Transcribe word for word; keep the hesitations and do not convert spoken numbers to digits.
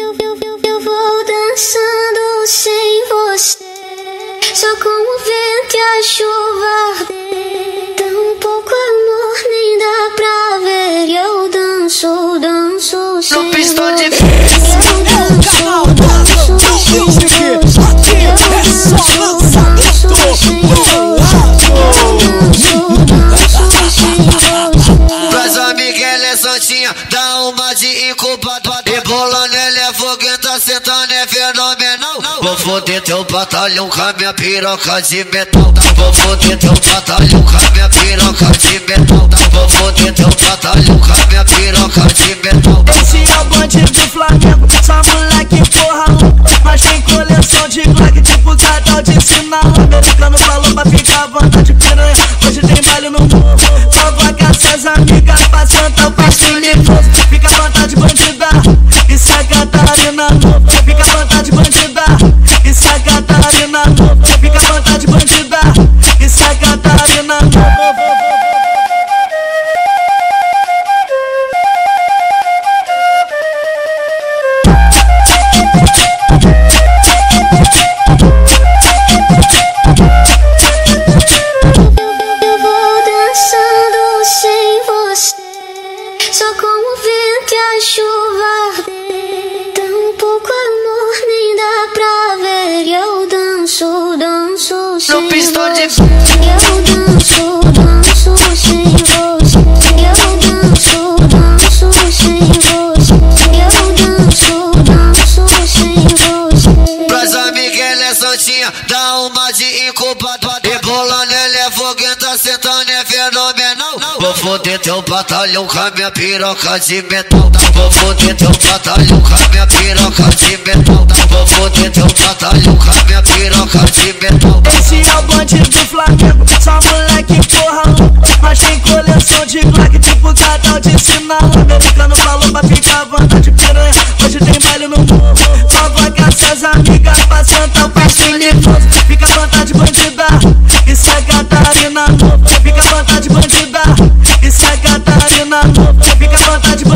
Eu vou dançando sem você, só como o vento e a chuva arder. Tão pouco amor nem dá pra ver. E eu danço, danço sem você. Eu danço, danço sem você. Eu danço, danço sem você. Pras amigas ela é santinha, dá uma de incubador. Rebolando ela é foguenta, sentando é fenomenal. Vou foder teu batalhão com a minha piroca de metal. Vou foder teu batalhão com a minha piroca de metal. Vou foder teu batalhão com a minha piroca de metal. Esse é o bonde do Flamengo, só moleque porra louco. Mas tem coleção de Glock, tipo cadal de sinal. O americano falou pra ficar à vontade, piranha. Hoje tem baile no morro. Provoca suas amigas, passando o passinho nervoso. Fica à vontade, bandida. Isso é Catarina novo. Fica à vontade, bandida. Isso é Catarina novo. Fica à vontade, bandida. Isso é Catarina novo. Só como o vento e a chuva arder. Tão pouco amor nem dá pra ver. E eu danço, danço sem No pistão de... você. Eu danço, danço sem você. Eu danço, danço sem você. Eu danço, danço sem você. Pras amigas ela é santinha, dá uma de incubador. Rebolando ela é foguenta, sentando é fenomenal. Vou foder teu batalhão com a minha piroca de metal. Vou foder teu batalhão com a minha piroca de metal. Vou foder teu batalhão com a minha piroca de metal. Esse é o bonde do Flamengo, só moleque porra louco. Mas tem coleção de Glock, tipo cadal de sinal. O americano falou pra ficar à vontade, piranha. Hoje tem baile no morro. Provoca suas amigas, passando o passinho nervoso. Fica à vontade, bandida. Isso é Catarina novo. Fica à vontade, bandida. Isso é Catarina novo. Fica à vontade, bandida.